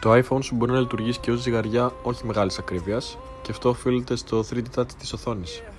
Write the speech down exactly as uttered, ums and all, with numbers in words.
Το iPhone σου μπορεί να λειτουργήσει και ως ζυγαριά όχι μεγάλης ακρίβειας, και αυτό οφείλεται στο θρι ντι Touch της οθόνης.